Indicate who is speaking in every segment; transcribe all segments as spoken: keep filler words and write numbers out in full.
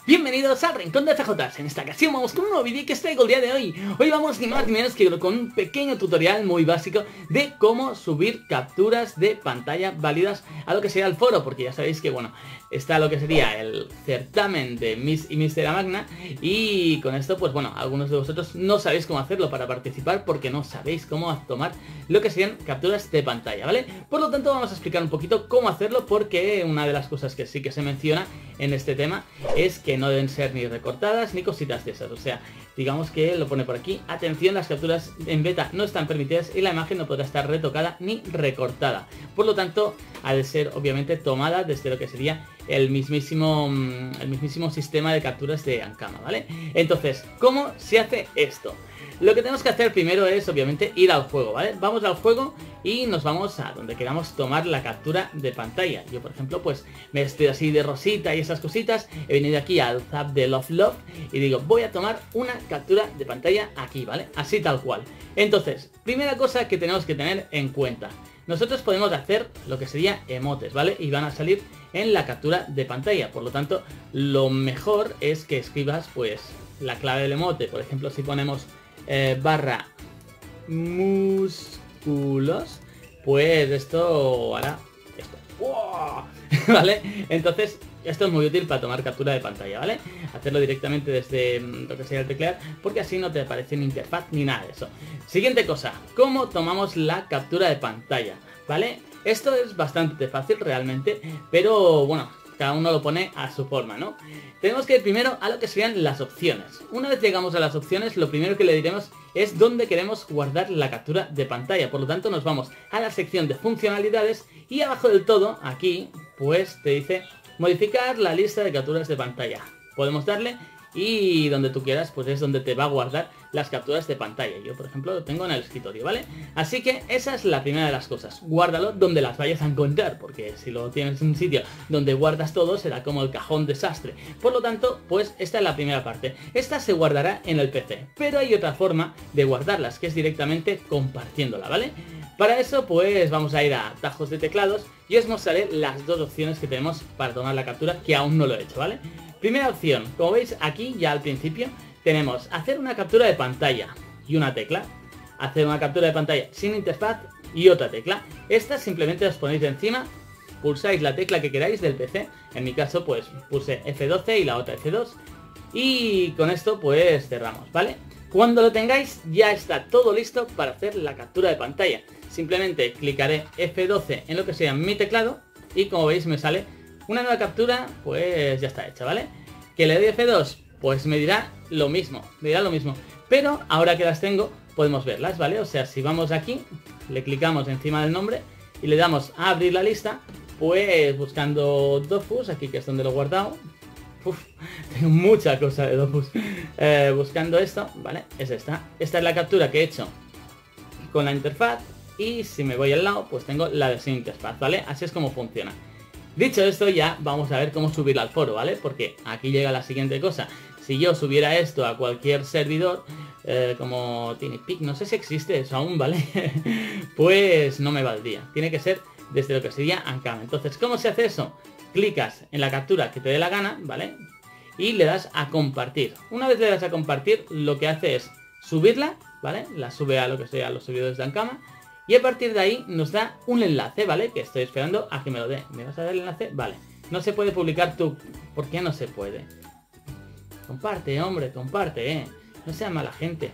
Speaker 1: Bienvenidos al Rincón de F J S. En esta ocasión vamos con un nuevo vídeo que os traigo el día de hoy. Hoy vamos ni más ni menos que con un pequeño tutorial muy básico de cómo subir capturas de pantalla válidas a lo que sería el foro, porque ya sabéis que, bueno, está lo que sería el certamen de Miss y Mister Magna, y con esto, pues bueno, algunos de vosotros no sabéis cómo hacerlo para participar porque no sabéis cómo tomar lo que serían capturas de pantalla, ¿vale? Por lo tanto, vamos a explicar un poquito cómo hacerlo, porque una de las cosas que sí que se menciona en este tema es que no deben ser ni recortadas ni cositas de esas. O sea, digamos que lo pone por aquí: atención, las capturas en beta no están permitidas y la imagen no podrá estar retocada ni recortada. Por lo tanto, ha de ser obviamente tomada desde lo que sería el mismísimo el mismísimo sistema de capturas de Ankama, ¿vale? Entonces, ¿cómo se hace esto? Lo que tenemos que hacer primero es, obviamente, ir al juego, ¿vale? Vamos al juego y nos vamos a donde queramos tomar la captura de pantalla. Yo, por ejemplo, pues me estoy así de rosita y esas cositas. He venido aquí al tab de Love Love y digo, voy a tomar una captura de pantalla aquí, ¿vale? Así tal cual. Entonces, primera cosa que tenemos que tener en cuenta: nosotros podemos hacer lo que sería emotes, ¿vale? Y van a salir en la captura de pantalla. Por lo tanto, lo mejor es que escribas, pues, la clave del emote. Por ejemplo, si ponemos eh, barra músculos, pues esto hará esto. ¡Wow! ¿Vale? Entonces, esto es muy útil para tomar captura de pantalla, ¿vale? Hacerlo directamente desde lo que sería el teclear, porque así no te aparece ni interfaz ni nada de eso. Siguiente cosa: ¿cómo tomamos la captura de pantalla? ¿Vale? Esto es bastante fácil realmente, pero bueno, cada uno lo pone a su forma, ¿no? Tenemos que ir primero a lo que serían las opciones. Una vez llegamos a las opciones, lo primero que le diremos es dónde queremos guardar la captura de pantalla. Por lo tanto, nos vamos a la sección de funcionalidades y abajo del todo, aquí, pues te dice modificar la lista de capturas de pantalla. Podemos darle y donde tú quieras, pues es donde te va a guardar las capturas de pantalla. Yo, por ejemplo, lo tengo en el escritorio, ¿vale? Así que esa es la primera de las cosas: guárdalo donde las vayas a encontrar, porque si lo tienes en un sitio donde guardas todo, será como el cajón desastre. Por lo tanto, pues esta es la primera parte. Esta se guardará en el P C, pero hay otra forma de guardarlas, que es directamente compartiéndola, ¿vale? Para eso, pues vamos a ir a atajos de teclados y os mostraré las dos opciones que tenemos para tomar la captura, que aún no lo he hecho, ¿vale? Primera opción, como veis aquí ya al principio, tenemos hacer una captura de pantalla y una tecla, hacer una captura de pantalla sin interfaz y otra tecla. Esta simplemente os ponéis encima, pulsáis la tecla que queráis del P C. En mi caso, pues puse F doce y la otra F dos, y con esto pues cerramos, ¿vale? Cuando lo tengáis ya está todo listo para hacer la captura de pantalla. Simplemente clicaré F doce en lo que sea mi teclado y, como veis, me sale una nueva captura, pues ya está hecha, ¿vale? Que le doy F dos, pues me dirá lo mismo, me dirá lo mismo. Pero ahora que las tengo, podemos verlas, ¿vale? O sea, si vamos aquí, le clicamos encima del nombre y le damos a abrir la lista, pues buscando Dofus, aquí que es donde lo he guardado. Uf, tengo mucha cosa de Dofus. Eh, buscando esto, ¿vale? Es esta. Esta es la captura que he hecho con la interfaz, y si me voy al lado, pues tengo la de sin interfaz, ¿vale? Así es como funciona. Dicho esto, ya vamos a ver cómo subirla al foro, ¿vale? Porque aquí llega la siguiente cosa. Si yo subiera esto a cualquier servidor, eh, como TinyPic, no sé si existe eso aún, ¿vale? Pues no me valdría. Tiene que ser desde lo que sería Ankama. Entonces, ¿cómo se hace eso? Clicas en la captura que te dé la gana, ¿vale? Y le das a compartir. Una vez le das a compartir, lo que hace es subirla, ¿vale? La sube a lo que sea los servidores de Ankama. Y a partir de ahí nos da un enlace, ¿vale? Que estoy esperando a que me lo dé. ¿Me vas a dar el enlace? Vale. No se puede publicar tú. ¿Por qué no se puede? Comparte, hombre, comparte, ¿eh? No sea mala gente.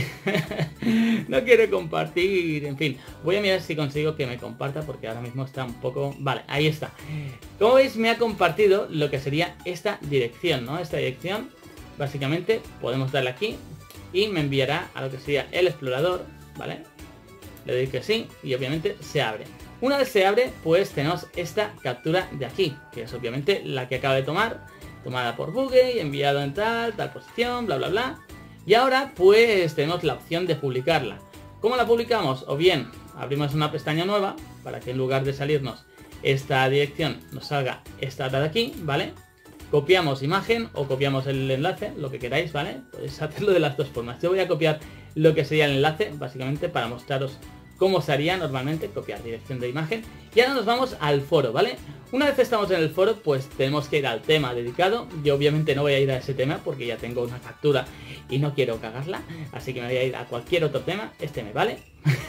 Speaker 1: No quiere compartir. En fin, voy a mirar si consigo que me comparta, porque ahora mismo está un poco... Vale, ahí está. Como veis, me ha compartido lo que sería esta dirección, ¿no? Esta dirección, básicamente, podemos darle aquí y me enviará a lo que sería el explorador, ¿vale? Le doy que sí y obviamente se abre. Una vez se abre, pues tenemos esta captura de aquí, que es obviamente la que acabo de tomar, tomada por Google y enviado en tal, tal posición, bla bla bla. Y ahora pues tenemos la opción de publicarla. ¿Cómo la publicamos? O bien abrimos una pestaña nueva para que en lugar de salirnos esta dirección nos salga esta otra de aquí, ¿vale? Copiamos imagen o copiamos el enlace, lo que queráis, ¿vale? Podéis hacerlo de las dos formas. Yo voy a copiar lo que sería el enlace, básicamente para mostraros cómo se haría normalmente, copiar dirección de imagen. Y ahora nos vamos al foro, ¿vale? Una vez estamos en el foro, pues tenemos que ir al tema dedicado. Yo obviamente no voy a ir a ese tema porque ya tengo una captura y no quiero cagarla, así que me voy a ir a cualquier otro tema. Este me vale.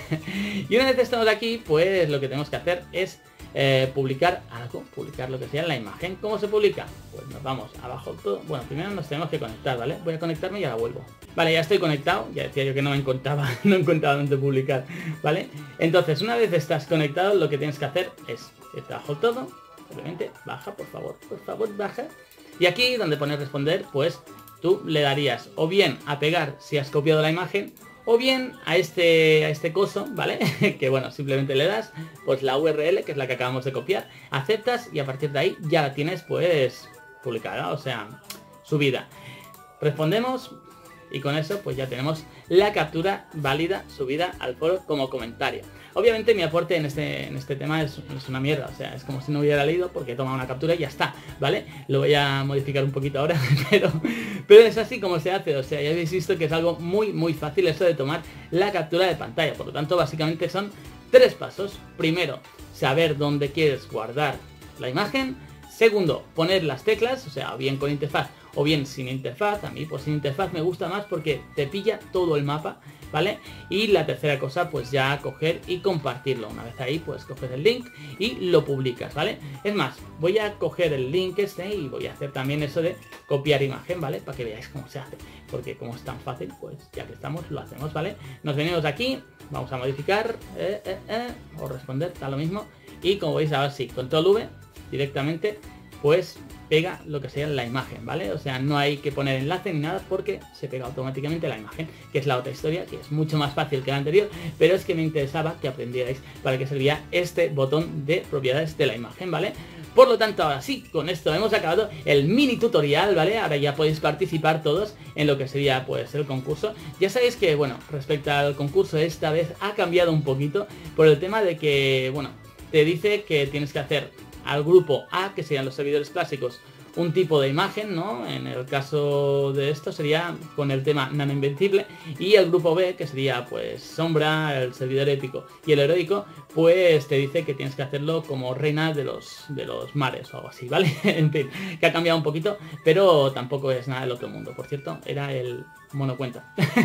Speaker 1: Y una vez estamos aquí, pues lo que tenemos que hacer es eh, publicar algo, publicar lo que sea la imagen. ¿Cómo se publica? Pues nos vamos abajo todo. Bueno, primero nos tenemos que conectar, ¿vale? Voy a conectarme y ahora vuelvo. Vale, ya estoy conectado. Ya decía yo que no me encontraba, no encontraba dónde publicar, ¿vale? Entonces, una vez estás conectado, lo que tienes que hacer es irte abajo todo. Simplemente baja, por favor, por favor, baja. Y aquí donde pone responder, pues tú le darías o bien a pegar si has copiado la imagen, o bien a este, a este coso, ¿vale? Que bueno, simplemente le das pues la U R L, que es la que acabamos de copiar, aceptas y a partir de ahí ya la tienes pues publicada, o sea, subida. Respondemos y con eso pues ya tenemos la captura válida subida al foro como comentario. Obviamente mi aporte en este, en este tema es, es una mierda, o sea, es como si no hubiera leído porque he tomado una captura y ya está, ¿vale? Lo voy a modificar un poquito ahora, pero, pero es así como se hace, o sea, ya habéis visto que es algo muy muy fácil eso de tomar la captura de pantalla. Por lo tanto, básicamente son tres pasos. Primero, saber dónde quieres guardar la imagen. Segundo, poner las teclas, o sea, bien con interfaz o bien sin interfaz. A mí pues sin interfaz me gusta más porque te pilla todo el mapa, ¿vale? Y la tercera cosa, pues ya coger y compartirlo. Una vez ahí, pues coges el link y lo publicas, ¿vale? Es más, voy a coger el link este y voy a hacer también eso de copiar imagen, ¿vale? Para que veáis cómo se hace. Porque como es tan fácil, pues ya que estamos, lo hacemos, ¿vale? Nos venimos aquí, vamos a modificar, eh, eh, eh, o responder, está lo mismo. Y como veis ahora sí, control V, directamente, pues pega lo que sea la imagen, ¿vale? O sea, no hay que poner enlace ni nada porque se pega automáticamente la imagen, que es la otra historia, que es mucho más fácil que la anterior, pero es que me interesaba que aprendierais para qué servía este botón de propiedades de la imagen, ¿vale? Por lo tanto, ahora sí, con esto hemos acabado el mini tutorial, ¿vale? Ahora ya podéis participar todos en lo que sería, pues, el concurso. Ya sabéis que, bueno, respecto al concurso, esta vez ha cambiado un poquito por el tema de que, bueno, te dice que tienes que hacer al grupo A, que serían los servidores clásicos, un tipo de imagen, ¿no? En el caso de esto sería con el tema Nano Invencible, y el grupo B, que sería pues Sombra, el servidor épico y el heroico, pues te dice que tienes que hacerlo como reina de los, de los mares o algo así, ¿vale? En fin, que ha cambiado un poquito, pero tampoco es nada del otro mundo. Por cierto, era el monocuento.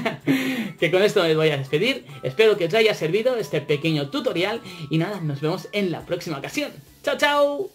Speaker 1: Que con esto me voy a despedir. Espero que os haya servido este pequeño tutorial y nada, nos vemos en la próxima ocasión. ¡Chao, chao!